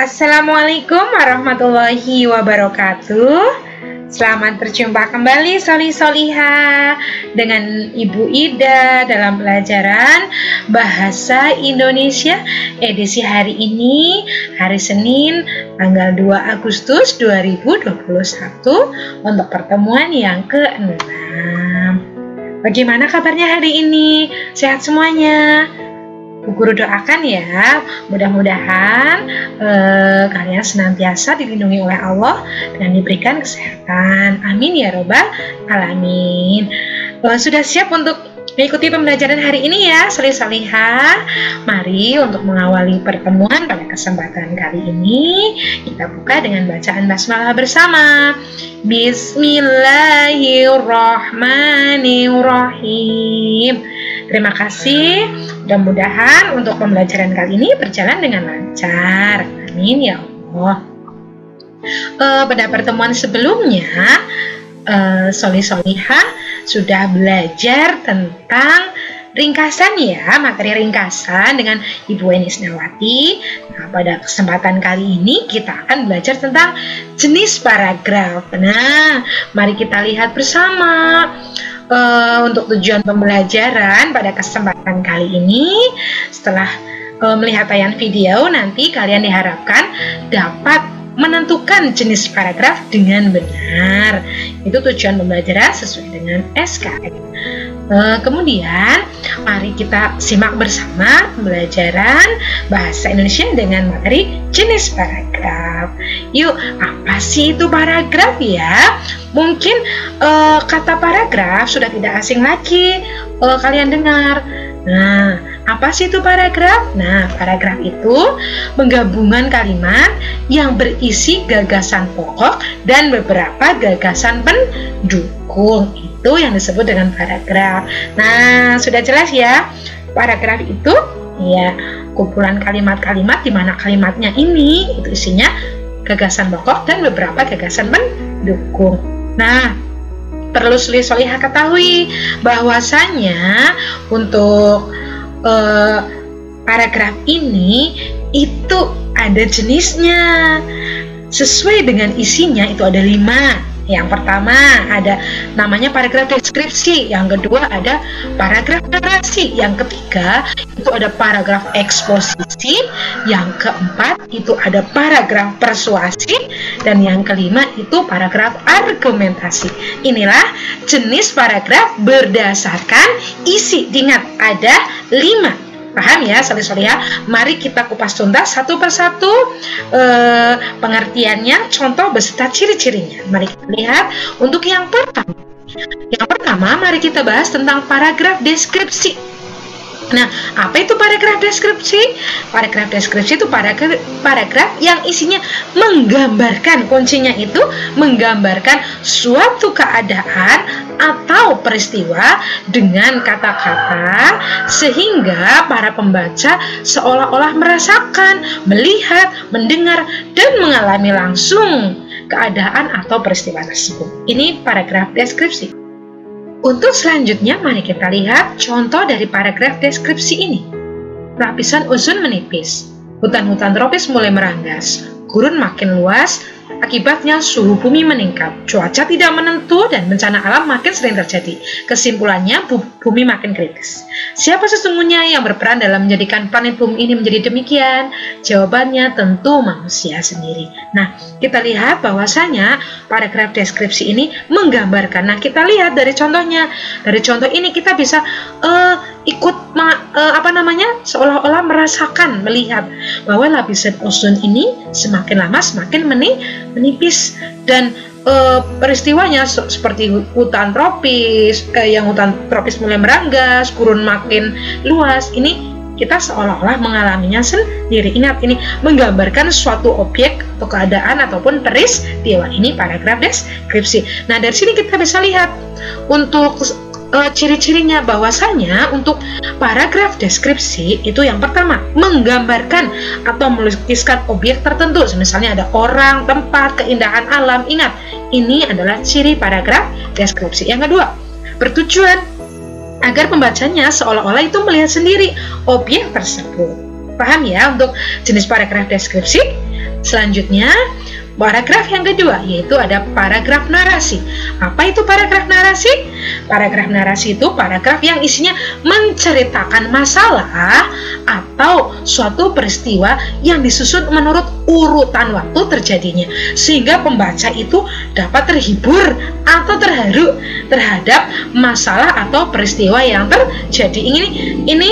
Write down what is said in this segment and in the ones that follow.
Assalamualaikum warahmatullahi wabarakatuh. Selamat berjumpa kembali Soli-Soliha dengan Ibu Ida dalam pelajaran Bahasa Indonesia edisi hari ini, hari Senin tanggal 2 Agustus 2021 untuk pertemuan yang ke-6. Bagaimana kabarnya hari ini? Sehat semuanya? Bu Guru doakan ya, mudah-mudahan kalian senantiasa dilindungi oleh Allah dan diberikan kesehatan. Amin ya robbal alamin. Sudah siap untuk mengikuti pembelajaran hari ini ya, Soli-Soliha? Mari untuk mengawali pertemuan pada kesempatan kali ini, kita buka dengan bacaan basmalah bersama. Bismillahirrahmanirrahim. Terima kasih. Mudah-mudahan untuk pembelajaran kali ini berjalan dengan lancar. Amin ya Allah. Pada pertemuan sebelumnya, Soli-Soliha sudah belajar tentang ringkasan ya, materi ringkasan dengan Ibu Eni Isnawati. Nah, pada kesempatan kali ini kita akan belajar tentang jenis paragraf. Nah, mari kita lihat bersama. Untuk tujuan pembelajaran pada kesempatan kali ini, setelah melihat tayangan video, nanti kalian diharapkan dapat menentukan jenis paragraf dengan benar. Itu tujuan pembelajaran sesuai dengan SKS. Kemudian mari kita simak bersama pembelajaran Bahasa Indonesia dengan materi jenis paragraf. Yuk, apa sih itu paragraf ya? Mungkin kata paragraf sudah tidak asing lagi kalian dengar. Nah, apa sih itu paragraf? Nah, paragraf itu penggabungan kalimat yang berisi gagasan pokok dan beberapa gagasan pendukung. Itu yang disebut dengan paragraf. Nah, sudah jelas ya. Paragraf itu ya kumpulan kalimat-kalimat di mana kalimatnya ini itu isinya gagasan pokok dan beberapa gagasan pendukung. Nah, perlu Soli-Soliha ketahui bahwasanya untuk paragraf ini itu ada jenisnya. Sesuai dengan isinya itu ada 5. Yang pertama ada namanya paragraf deskripsi, yang kedua ada paragraf narasi, yang ketiga itu ada paragraf eksposisi, yang keempat itu ada paragraf persuasi, dan yang kelima itu paragraf argumentasi. Inilah jenis paragraf berdasarkan isi. Ingat, ada 5. Paham ya Soli-Soliha? Mari kita kupas tuntas satu persatu pengertiannya, contoh beserta ciri-cirinya. Mari kita lihat untuk yang pertama. Yang pertama, mari kita bahas tentang paragraf deskripsi. Nah, apa itu paragraf deskripsi? Paragraf deskripsi itu paragraf yang isinya menggambarkan, kuncinya itu menggambarkan suatu keadaan atau peristiwa dengan kata-kata sehingga para pembaca seolah-olah merasakan, melihat, mendengar, dan mengalami langsung keadaan atau peristiwa tersebut. Ini paragraf deskripsi. Untuk selanjutnya, mari kita lihat contoh dari paragraf deskripsi ini. Lapisan ozon menipis, hutan-hutan tropis mulai meranggas, gurun makin luas, akibatnya suhu bumi meningkat, cuaca tidak menentu, dan bencana alam makin sering terjadi. Kesimpulannya, bumi makin kritis. Siapa sesungguhnya yang berperan dalam menjadikan planet bumi ini menjadi demikian? Jawabannya tentu manusia sendiri. Nah, kita lihat bahwasanya paragraf deskripsi ini menggambarkan. Nah, kita lihat dari contohnya. Dari contoh ini kita bisa seolah-olah merasakan, melihat bahwa lapisan ozon ini semakin lama semakin menipis, dan peristiwanya seperti hutan tropis, yang hutan tropis mulai meranggas, gurun makin luas. Ini kita seolah-olah mengalaminya sendiri. Ingat, ini menggambarkan suatu objek atau keadaan ataupun peristiwa. Ini paragraf deskripsi. Nah, dari sini kita bisa lihat untuk ciri-cirinya, bahwasanya untuk paragraf deskripsi itu yang pertama menggambarkan atau melukiskan objek tertentu, misalnya ada orang, tempat, keindahan alam. Ingat, ini adalah ciri paragraf deskripsi. Yang kedua, bertujuan agar pembacanya seolah-olah itu melihat sendiri objek tersebut. Paham ya untuk jenis paragraf deskripsi? Selanjutnya, paragraf yang kedua, yaitu ada paragraf narasi. Apa itu paragraf narasi? Paragraf narasi itu paragraf yang isinya menceritakan masalah atau suatu peristiwa yang disusun menurut urutan waktu terjadinya, sehingga pembaca itu dapat terhibur atau terharu terhadap masalah atau peristiwa yang terjadi. Ini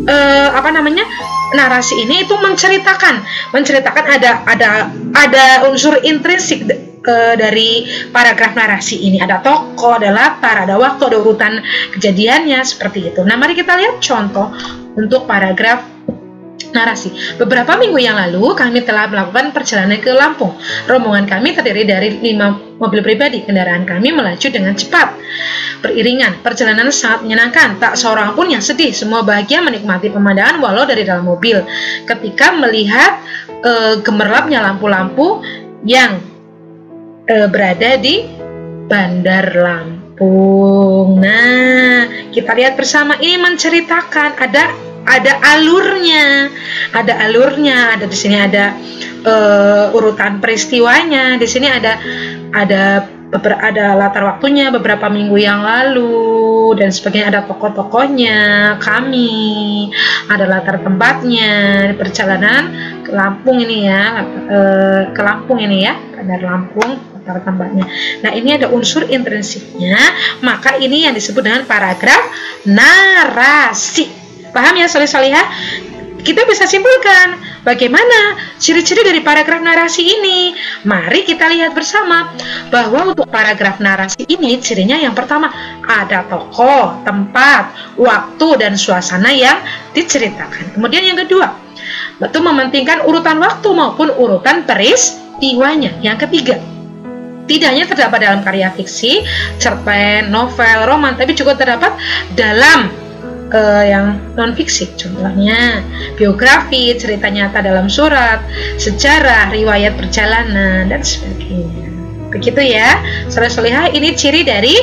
narasi ini itu menceritakan ada unsur intrinsik dari paragraf narasi ini. Ada tokoh, ada latar, ada waktu, ada urutan kejadiannya, seperti itu. Nah, mari kita lihat contoh untuk paragraf narasi. Beberapa minggu yang lalu kami telah melakukan perjalanan ke Lampung. Rombongan kami terdiri dari 5 mobil pribadi. Kendaraan kami melaju dengan cepat beriringan. Perjalanan sangat menyenangkan. Tak seorang pun yang sedih. Semua bahagia menikmati pemandangan walau dari dalam mobil. Ketika melihat gemerlapnya lampu-lampu yang berada di Bandar Lampung. Nah, kita lihat bersama, ini menceritakan ada alurnya, ada di sini ada urutan peristiwanya, di sini ada latar waktunya beberapa minggu yang lalu dan sebagainya, ada tokoh-tokohnya, kami, ada latar tempatnya, perjalanan ke Lampung ini ya, Bandar Lampung latar tempatnya. Nah, ini ada unsur intrinsiknya, maka ini yang disebut dengan paragraf narasi. Paham ya, soleh-solehah? Kita bisa simpulkan bagaimana ciri-ciri dari paragraf narasi ini. Mari kita lihat bersama bahwa untuk paragraf narasi ini cirinya yang pertama, ada tokoh, tempat, waktu, dan suasana yang diceritakan. Kemudian yang kedua, itu mementingkan urutan waktu maupun urutan peristiwanya. Yang ketiga, tidak hanya terdapat dalam karya fiksi, cerpen, novel, roman, tapi juga terdapat dalam yang non-fiksi, contohnya biografi, cerita nyata dalam surat, sejarah, riwayat perjalanan, dan sebagainya. Begitu ya, soleh-solehah, ini ciri dari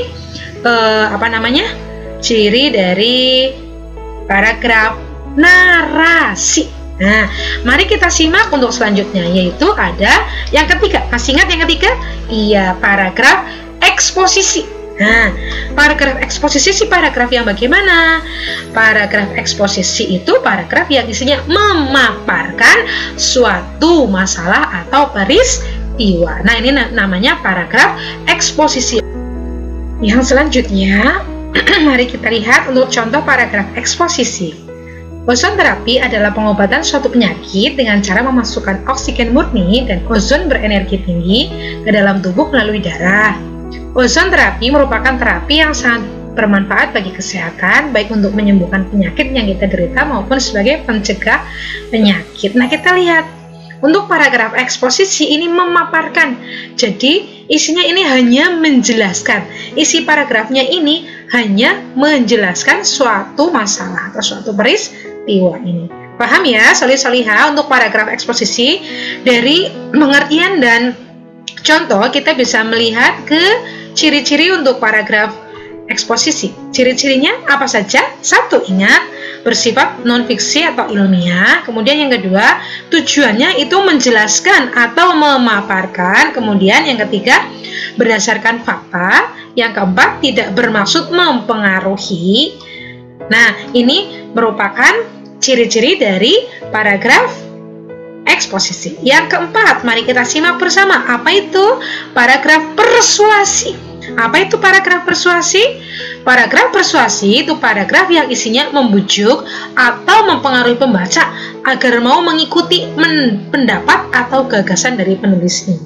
ciri dari paragraf narasi. Nah, mari kita simak untuk selanjutnya, yaitu ada yang ketiga. Masih ingat yang ketiga? Iya, paragraf eksposisi. Nah, paragraf eksposisi paragraf yang bagaimana? Paragraf eksposisi itu paragraf yang isinya memaparkan suatu masalah atau peristiwa. Nah, ini namanya paragraf eksposisi. Yang selanjutnya, mari kita lihat untuk contoh paragraf eksposisi. Ozon terapi adalah pengobatan suatu penyakit dengan cara memasukkan oksigen murni dan ozon berenergi tinggi ke dalam tubuh melalui darah. Ozon terapi merupakan terapi yang sangat bermanfaat bagi kesehatan, baik untuk menyembuhkan penyakit yang kita derita maupun sebagai pencegah penyakit. Nah, kita lihat untuk paragraf eksposisi ini memaparkan. Jadi, isinya ini hanya menjelaskan. Isi paragrafnya ini hanya menjelaskan suatu masalah atau suatu peristiwa ini. Paham ya, soleh-solehah, untuk paragraf eksposisi? Dari pengertian dan contoh kita bisa melihat ke ciri-ciri untuk paragraf eksposisi. Ciri-cirinya apa saja? Satu, ingat, bersifat non-fiksi atau ilmiah. Kemudian yang kedua, tujuannya itu menjelaskan atau memaparkan. Kemudian yang ketiga, berdasarkan fakta. Yang keempat, tidak bermaksud mempengaruhi. Nah, ini merupakan ciri-ciri dari paragraf eksposisi. Yang keempat, mari kita simak bersama. Apa itu paragraf persuasi? Apa itu paragraf persuasi? Paragraf persuasi itu paragraf yang isinya membujuk atau mempengaruhi pembaca agar mau mengikuti pendapat atau gagasan dari penulis ini.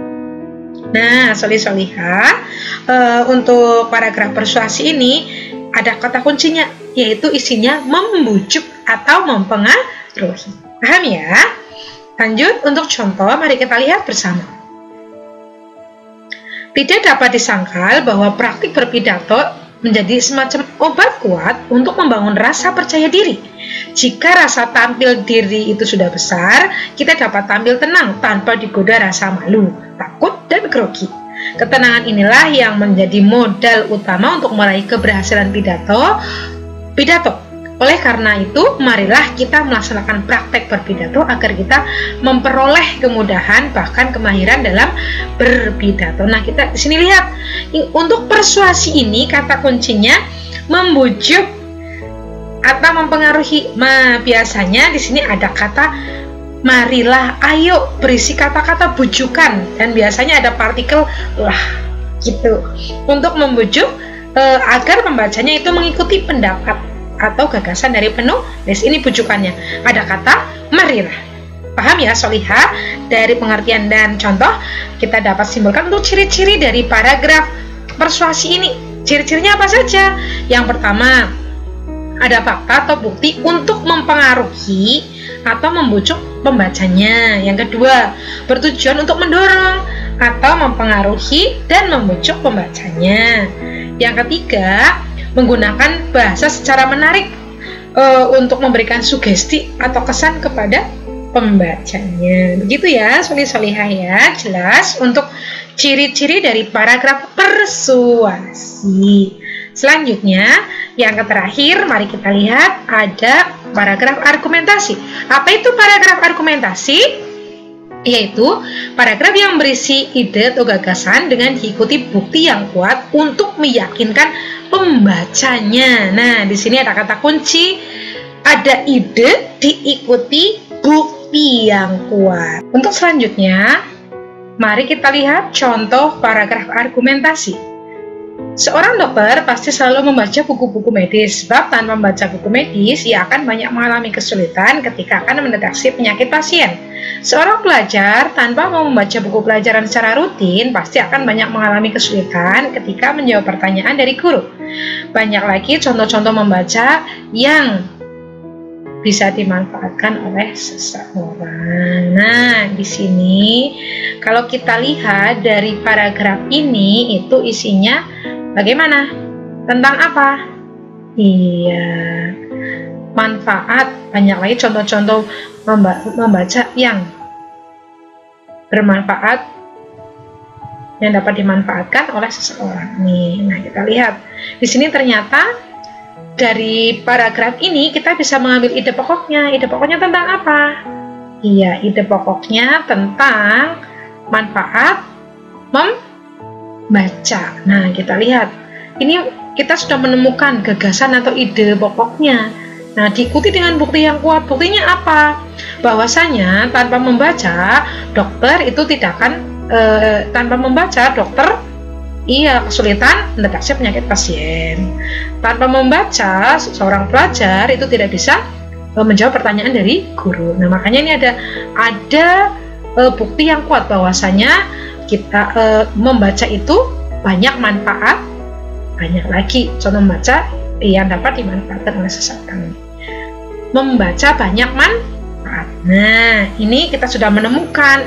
Nah, soleh-solehah, untuk paragraf persuasi ini ada kata kuncinya, yaitu isinya membujuk atau mempengaruhi. Paham ya? Lanjut untuk contoh, mari kita lihat bersama. Tidak dapat disangkal bahwa praktik berpidato menjadi semacam obat kuat untuk membangun rasa percaya diri. Jika rasa tampil diri itu sudah besar, kita dapat tampil tenang tanpa digoda rasa malu, takut, dan grogi. Ketenangan inilah yang menjadi modal utama untuk meraih keberhasilan pidato. Oleh karena itu, marilah kita melaksanakan praktek berpidato agar kita memperoleh kemudahan bahkan kemahiran dalam berpidato. Nah, kita di sini lihat untuk persuasi ini kata kuncinya membujuk atau mempengaruhi. Biasanya di sini ada kata marilah, ayo, berisi kata-kata bujukan dan biasanya ada partikel lah gitu untuk membujuk agar pembacanya itu mengikuti pendapat atau gagasan dari penulis. Ini bujukannya, ada kata marilah. Paham ya Solihah? Dari pengertian dan contoh kita dapat simpulkan untuk ciri-ciri dari paragraf persuasi ini. Ciri-cirinya apa saja? Yang pertama, ada fakta atau bukti untuk mempengaruhi atau membujuk pembacanya. Yang kedua, bertujuan untuk mendorong atau mempengaruhi dan membujuk pembacanya. Yang ketiga, menggunakan bahasa secara menarik untuk memberikan sugesti atau kesan kepada pembacanya. Begitu ya, Solihah ya. Jelas untuk ciri-ciri dari paragraf persuasi. Selanjutnya, yang terakhir, mari kita lihat ada paragraf argumentasi. Apa itu paragraf argumentasi? Yaitu paragraf yang berisi ide atau gagasan dengan diikuti bukti yang kuat untuk meyakinkan pembacanya. Nah, di sini ada kata kunci, ada ide diikuti bukti yang kuat. Untuk selanjutnya, mari kita lihat contoh paragraf argumentasi. Seorang dokter pasti selalu membaca buku-buku medis, sebab tanpa membaca buku medis, ia akan banyak mengalami kesulitan ketika akan mendeteksi penyakit pasien. Seorang pelajar tanpa membaca buku pelajaran secara rutin, pasti akan banyak mengalami kesulitan ketika menjawab pertanyaan dari guru. Banyak lagi contoh-contoh membaca yang bisa dimanfaatkan oleh seseorang. Nah, di sini kalau kita lihat dari paragraf ini, itu isinya bagaimana? Tentang apa? Iya, manfaat. Banyak lagi contoh-contoh membaca yang bermanfaat, yang dapat dimanfaatkan oleh seseorang. Nih, nah kita lihat di sini ternyata dari paragraf ini kita bisa mengambil ide pokoknya. Ide pokoknya tentang apa? Iya, ide pokoknya tentang manfaat membaca. Nah, kita lihat. Ini kita sudah menemukan gagasan atau ide pokoknya. Nah, diikuti dengan bukti yang kuat. Buktinya apa? Bahwasanya tanpa membaca, dokter itu tidak akan tanpa membaca, dokter kesulitan mendeteksi penyakit pasien. Tanpa membaca, seorang pelajar itu tidak bisa menjawab pertanyaan dari guru. Nah, makanya ini ada bukti yang kuat bahwasanya kita membaca itu banyak manfaat, banyak lagi contoh membaca yang dapat dimanfaatkan oleh seseorang. Membaca banyak manfaat. Nah, ini kita sudah menemukan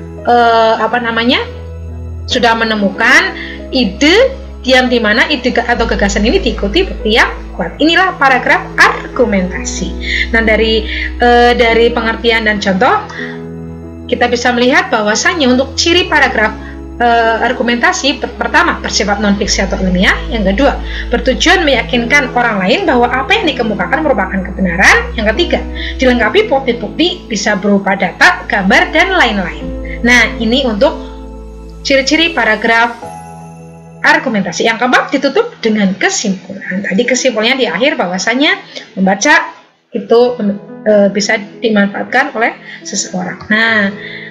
sudah menemukan ide yang dimana ide atau gagasan ini diikuti bukti yang kuat. Inilah paragraf argumentasi. Nah, dari pengertian dan contoh kita bisa melihat bahwasannya untuk ciri paragraf argumentasi, pertama, bersifat non-fiksi atau ilmiah. Yang kedua, bertujuan meyakinkan orang lain bahwa apa yang dikemukakan merupakan kebenaran. Yang ketiga, dilengkapi bukti-bukti bisa berupa data, gambar, dan lain-lain. Nah, ini untuk ciri-ciri paragraf argumentasi. Yang keempat, ditutup dengan kesimpulan. Tadi kesimpulannya di akhir bahwasanya membaca itu bisa dimanfaatkan oleh seseorang. Nah,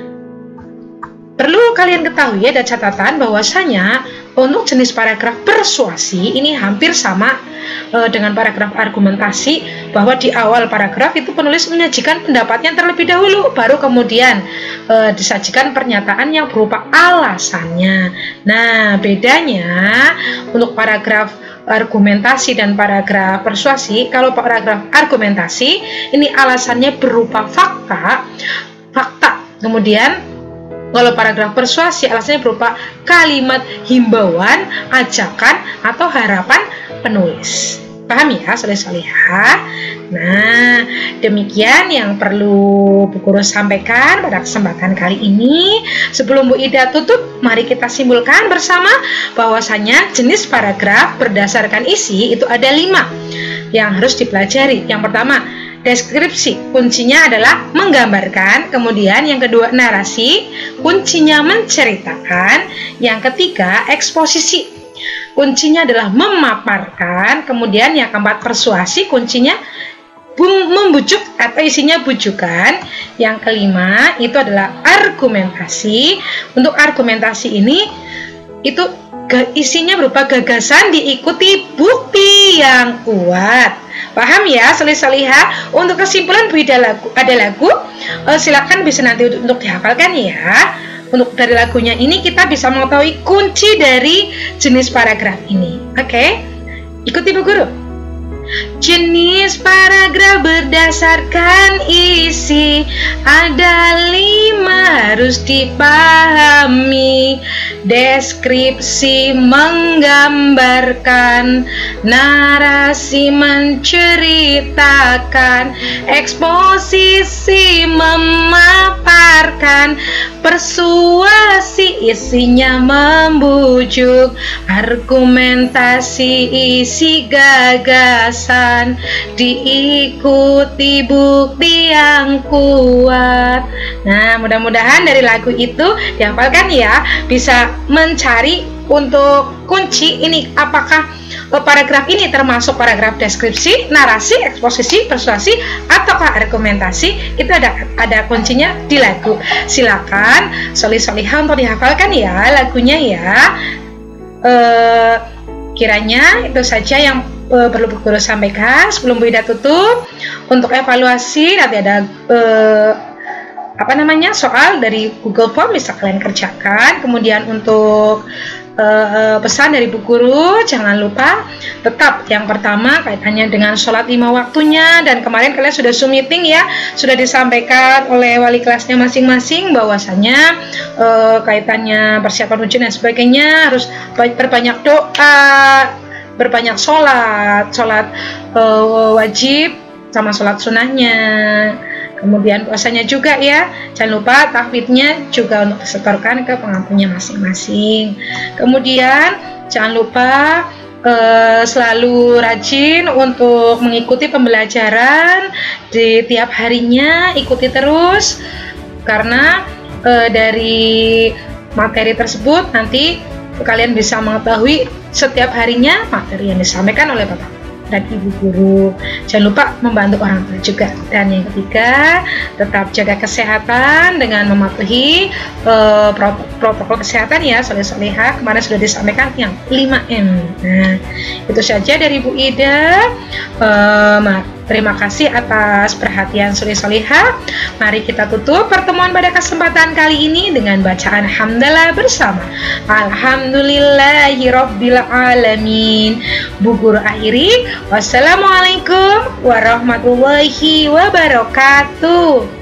perlu kalian ketahui, ada catatan bahwasanya untuk jenis paragraf persuasi ini hampir sama dengan paragraf argumentasi, bahwa di awal paragraf itu penulis menyajikan pendapatnya terlebih dahulu, baru kemudian disajikan pernyataan yang berupa alasannya. Nah, bedanya untuk paragraf argumentasi dan paragraf persuasi, kalau paragraf argumentasi ini alasannya berupa fakta, kemudian kalau paragraf persuasi alasannya berupa kalimat himbauan, ajakan, atau harapan penulis. Paham ya, Solihah? Nah, demikian yang perlu Bu Guru sampaikan pada kesempatan kali ini. Sebelum Bu Ida tutup, mari kita simpulkan bersama bahwasanya jenis paragraf berdasarkan isi itu ada 5. yang harus dipelajari. Yang pertama, deskripsi, kuncinya adalah menggambarkan. Kemudian yang kedua, narasi, kuncinya menceritakan. Yang ketiga, eksposisi, kuncinya adalah memaparkan. Kemudian yang keempat, persuasi, kuncinya membujuk atau isinya bujukan. Yang kelima itu adalah argumentasi. Untuk argumentasi ini itu isinya berupa gagasan diikuti bukti yang kuat. Paham ya solih-solihah? Untuk kesimpulan Bu Ida ada lagu, silakan bisa nanti untuk dihafalkan ya. Untuk dari lagunya ini kita bisa mengetahui kunci dari jenis paragraf ini. Oke? Ikuti Bu Guru. Jenis paragraf berdasarkan isi ada 5 harus dipahami. Deskripsi menggambarkan, narasi menceritakan, eksposisi memaparkan, persuasi isinya membujuk, argumentasi isi gagasan, diikuti bukti yang kuat. Nah, mudah-mudahan dari lagu itu dihafalkan ya, bisa mencari untuk kunci ini apakah paragraf ini termasuk paragraf deskripsi, narasi, eksposisi, persuasi, ataukah argumentasi. Itu ada kuncinya di lagu. Silakan solih-solihah untuk dihafalkan ya lagunya ya. Kiranya itu saja yang perlu Bu Guru sampaikan sebelum Bu Ida tutup. Untuk evaluasi nanti ada soal dari Google Form bisa kalian kerjakan. Kemudian untuk pesan dari Bu Guru, jangan lupa tetap yang pertama kaitannya dengan sholat 5 waktunya, dan kemarin kalian sudah Zoom meeting ya, sudah disampaikan oleh wali kelasnya masing-masing bahwasanya kaitannya persiapan ujian dan sebagainya harus berbanyak doa, berbanyak sholat wajib sama sholat sunnahnya. Kemudian puasanya juga ya, jangan lupa tahfidnya juga untuk disetorkan ke pengampunya masing-masing. Kemudian jangan lupa selalu rajin untuk mengikuti pembelajaran di tiap harinya, ikuti terus karena dari materi tersebut nanti kalian bisa mengetahui setiap harinya materi yang disampaikan oleh Bapak dan Ibu Guru. Jangan lupa membantu orang tua juga. Dan yang ketiga, tetap jaga kesehatan dengan mematuhi protokol kesehatan ya, soleh-solehah. Kemarin sudah disampaikan yang 5M. Nah, itu saja dari Bu Ida. Terima kasih atas perhatian soleh-solehah. Mari kita tutup pertemuan pada kesempatan kali ini dengan bacaan hamdalah bersama. Alhamdulillahirabbil alamin. Bu Guru akhiri. Wassalamualaikum warahmatullahi wabarakatuh.